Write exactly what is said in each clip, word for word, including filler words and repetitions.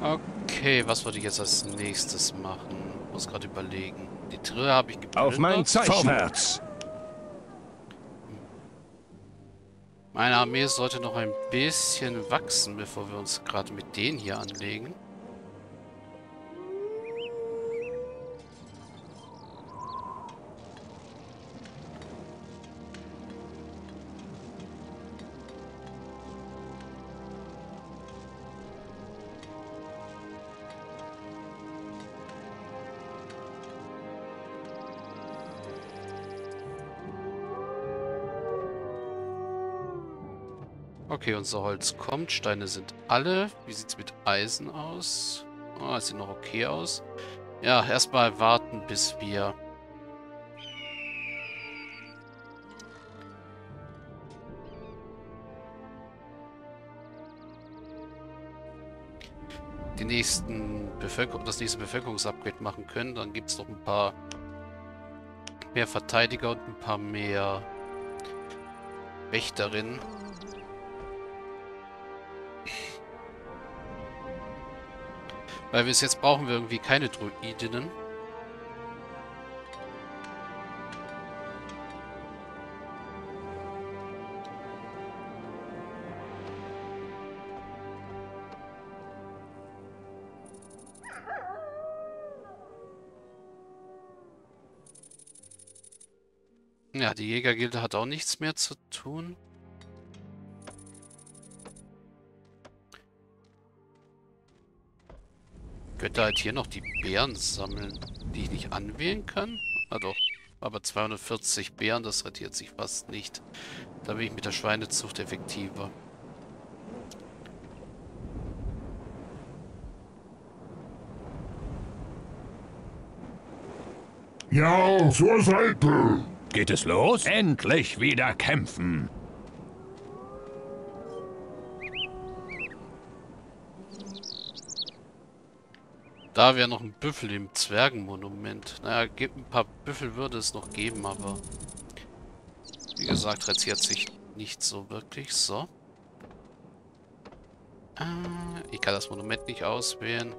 Okay, was würde ich jetzt als nächstes machen? Muss gerade überlegen. Die Trille habe ich Auf mein geplündert. Zeichen! Vorwärts! Meine Armee sollte noch ein bisschen wachsen, bevor wir uns gerade mit denen hier anlegen. Okay, unser Holz kommt. Steine sind alle. Wie sieht es mit Eisen aus? Oh, es sieht noch okay aus. Ja, erstmal warten, bis wir... die nächsten Bevölker das nächste Bevölkerungsupgrade machen können. Dann gibt es noch ein paar mehr Verteidiger und ein paar mehr Wächterinnen. Weil bis jetzt brauchen wir irgendwie keine Druidinnen. Ja, die Jägergilde hat auch nichts mehr zu tun. Könnte halt hier noch die Beeren sammeln, die ich nicht anwählen kann. Ah doch, aber zweihundertvierzig Beeren, das rentiert sich fast nicht. Da bin ich mit der Schweinezucht effektiver. Ja, zur Seite! Geht es los? Endlich wieder kämpfen! Da wäre noch ein Büffel im Zwergenmonument. Naja, gibt ein paar Büffel würde es noch geben, aber wie gesagt, rentiert sich nicht so wirklich. So. Äh, ich kann das Monument nicht auswählen.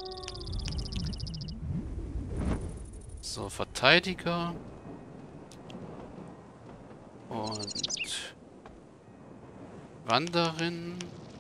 So, Verteidiger. Und Wanderin.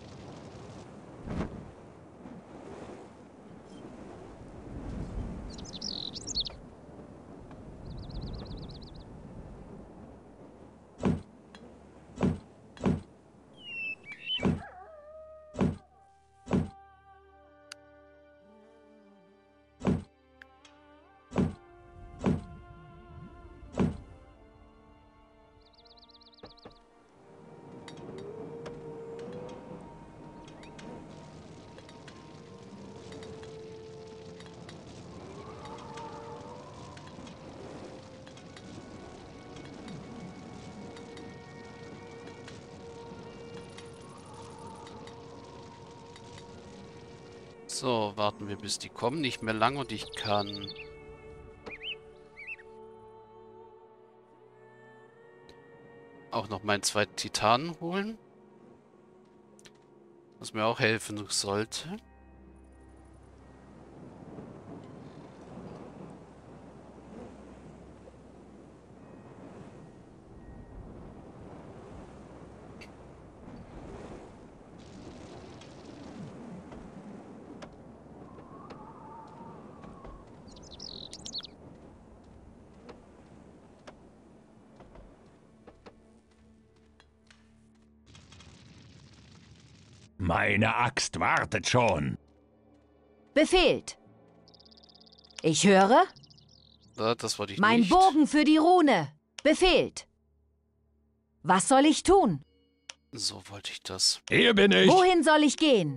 So, warten wir, bis die kommen. Nicht mehr lang und ich kann... auch noch meinen zweiten Titanen holen. Was mir auch helfen sollte. Meine Axt wartet schon. Befehlt. Ich höre. Ja, das wollte ich Mein nicht. Bogen für die Rune. Befehlt. Was soll ich tun? So wollte ich das. Hier bin ich. Wohin soll ich gehen?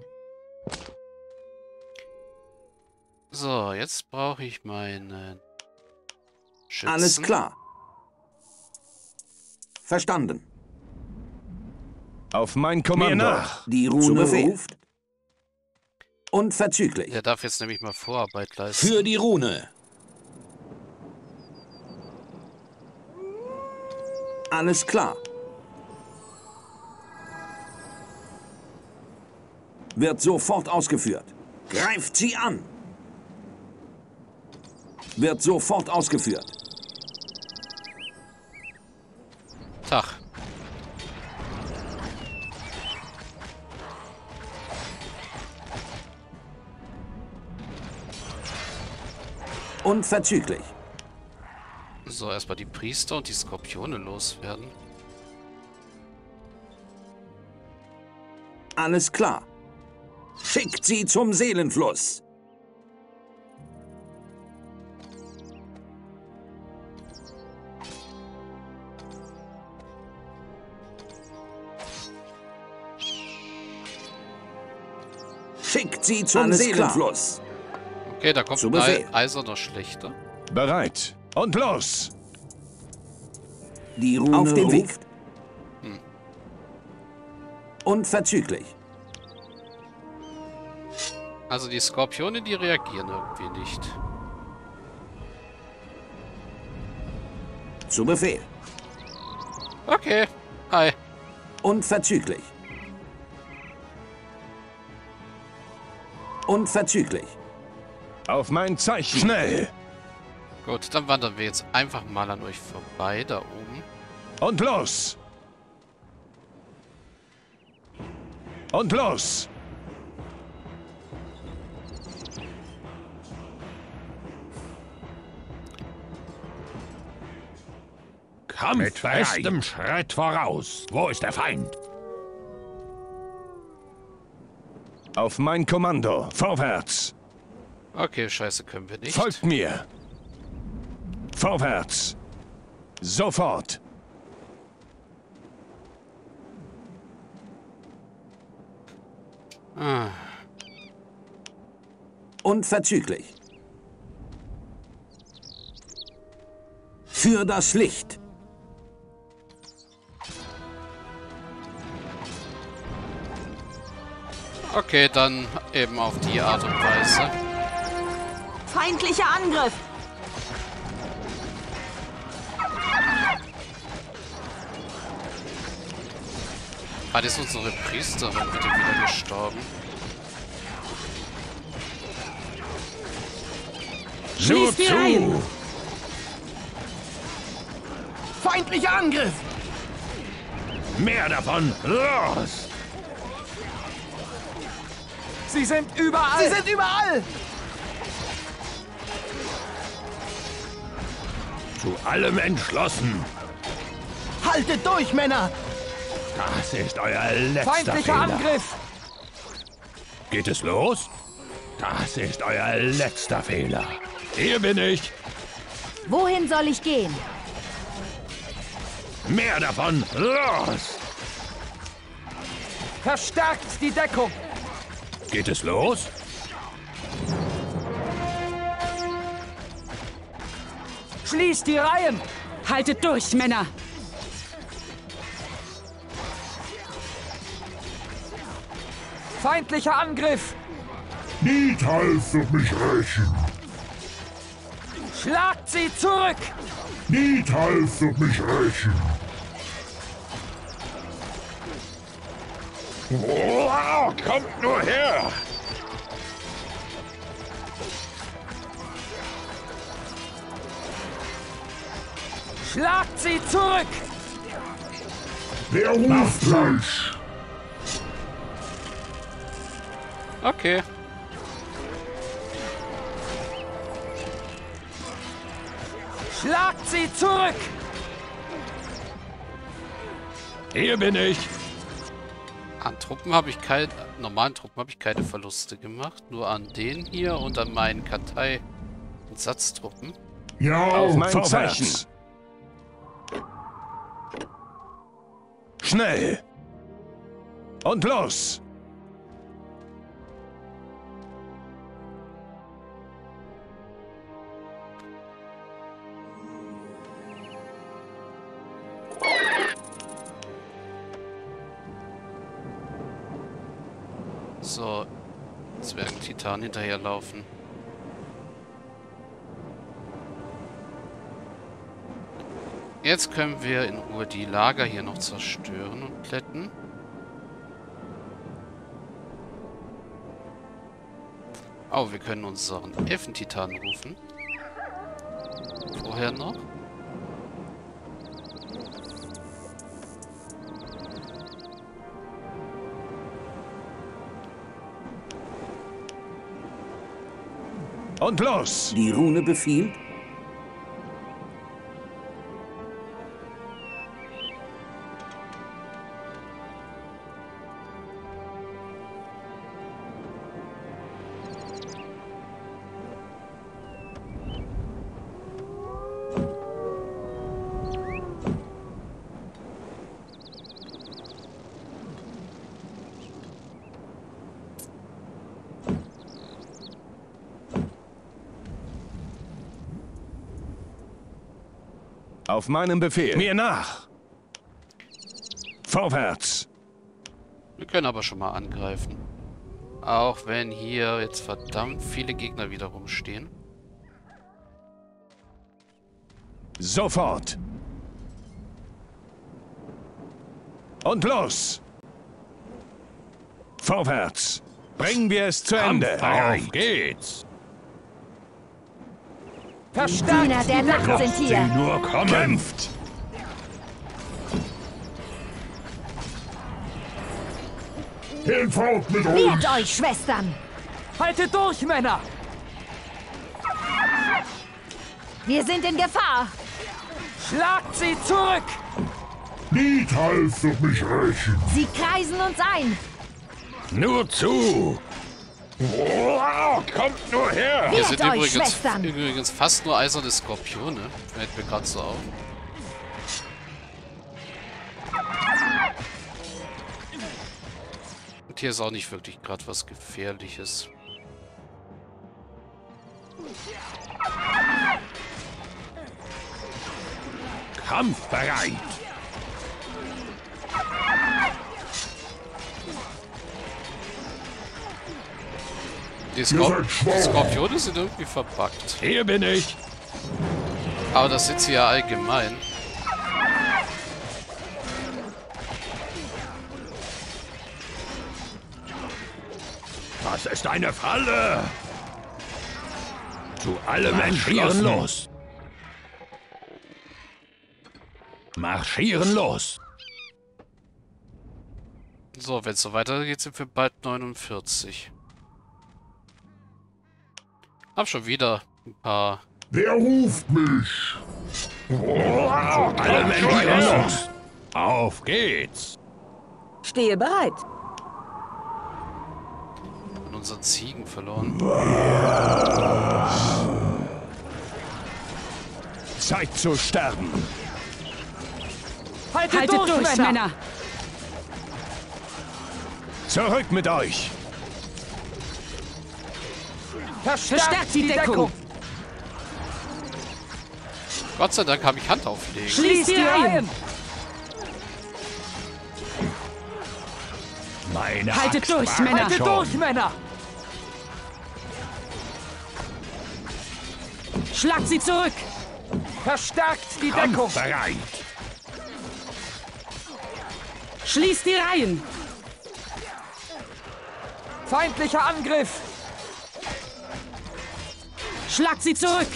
So, jetzt brauche ich meine Schützen. Alles klar. Verstanden. Auf mein Kommando. Mir nach. Die Rune ruft. Unverzüglich. Der darf jetzt nämlich mal Vorarbeit leisten. Für die Rune. Alles klar. Wird sofort ausgeführt. Greift sie an! Wird sofort ausgeführt. Tag. Unverzüglich. So, erstmal die Priester und die Skorpione loswerden. Alles klar. Schickt sie zum Seelenfluss. Schickt sie zum Alles Seelenfluss. Okay, da kommt Zu ein Befehl. eiserner Schlechter. Bereit. Und los! Die Rune auf dem Weg. Hm. Unverzüglich. Also die Skorpione, die reagieren irgendwie nicht. Zu Befehl. Okay. Hi. Unverzüglich. Unverzüglich. Auf mein Zeichen. Schnell! Gut, dann wandern wir jetzt einfach mal an euch vorbei, da oben. Und los! Und los! Kampf mit festem Schritt voraus. Wo ist der Feind? Auf mein Kommando. Vorwärts. Okay, scheiße, können wir nicht. Folgt mir. Vorwärts. Sofort. Ah, Unverzüglich. Für das Licht. okay, dann eben auf die Art und Weise. Feindlicher Angriff! Ah, ist unsere Priesterin bitte wieder gestorben. Nur die zu! Reihen! Feindlicher Angriff! Mehr davon! Los! Sie sind überall! Sie sind überall! Zu allem entschlossen! Haltet durch, Männer! Das ist euer letzter Feindlicher Fehler. Angriff! Geht es los? Das ist euer letzter Fehler. Hier bin ich. Wohin soll ich gehen? Mehr davon. Los! Verstärkt die Deckung! Geht es los? Schließt die Reihen! Haltet durch, Männer! Feindlicher Angriff! Nidhalf wird mich rächen. Schlagt sie zurück! Nidhalf wird mich rächen. Oh, kommt nur her! Schlagt sie zurück! Wer ruft gleich? Okay. Schlagt sie zurück! Hier bin ich. An Truppen habe ich keine, normalen Truppen habe ich keine Verluste gemacht. Nur an den hier und an meinen Kartei- und Satztruppen. Ja, Auf mein vorwärts. Zeichen. Schnell. Und los. So, Zwergen-Titan hinterherlaufen. Jetzt können wir in Ruhe die Lager hier noch zerstören und plätten. Oh, wir können unseren Elfentitan rufen. Vorher noch. Und los! Die Rune befiehlt. Auf meinen Befehl. Mir nach! Vorwärts! Wir können aber schon mal angreifen. Auch wenn hier jetzt verdammt viele Gegner wieder rumstehen. Sofort! Und los! Vorwärts! Bringen wir es zu Ende! Auf geht's! Diener der Nacht sind hier. Nur kommen! Kämpft! Hinfort mit uns! Wehrt euch, Schwestern! Haltet durch, Männer! Wir sind in Gefahr! Schlagt sie zurück! Nidhalf wird mich rächen! Sie kreisen uns ein! Nur zu! Oh, kommt nur her! Hier Wehrt sind euch, übrigens, Schwestern! übrigens fast nur eiserne Skorpione. Fällt mir gerade so auf. Und hier ist auch nicht wirklich gerade was Gefährliches. Kampfbereit! Die, Skor die Skorpione sind irgendwie verbuggt. Hier bin ich! Aber das sind sie ja allgemein. Das ist eine Falle! Zu allem marschieren los! Marschieren los! So, wenn es so weitergeht, sind wir bald neunundvierzig. Hab schon wieder ein paar... Wer ruft mich? Alle marschieren los! Auf geht's! Stehe bereit. von unseren Ziegen verloren. Zeit zu sterben! Haltet, Haltet durch, durch, Männer! Männer! Zurück mit euch! Verstärkt, Verstärkt die Deckung! Gott sei Dank habe ich Hand auflegen. Schließt die Reihen! Meine Haltet Axt durch, wagt Männer. Haltet schon. durch, Männer! Schlagt sie zurück! Verstärkt die Deckung! Kampfbereit! Schließt die Reihen! Feindlicher Angriff! Schlagt sie zurück!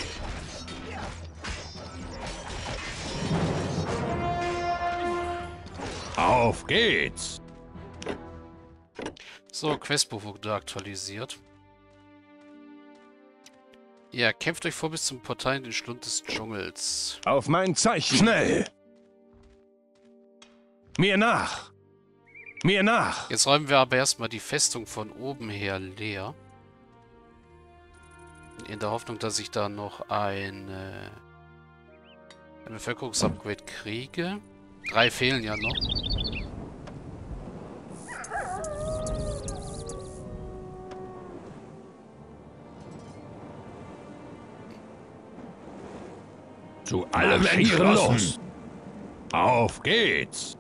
Auf geht's! So, Questbuch wurde aktualisiert. Ja, kämpft euch vor bis zum Portal in den Schlund des Dschungels. Auf mein Zeichen! Schnell! Mir nach! Mir nach! Jetzt räumen wir aber erstmal die Festung von oben her leer. In der Hoffnung, dass ich da noch ein, äh, ein Bevölkerungsupgrade kriege. Drei fehlen ja noch. Zu allem entschlossen! Auf geht's!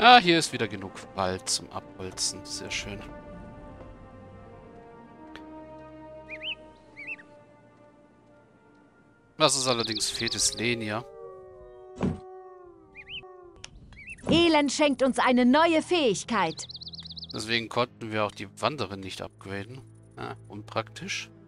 Ah, hier ist wieder genug Wald zum Abholzen. Sehr schön. Was es allerdings fehlt, ist Lenia. Elend schenkt uns eine neue Fähigkeit. Deswegen konnten wir auch die Wanderin nicht upgraden. Ah, unpraktisch.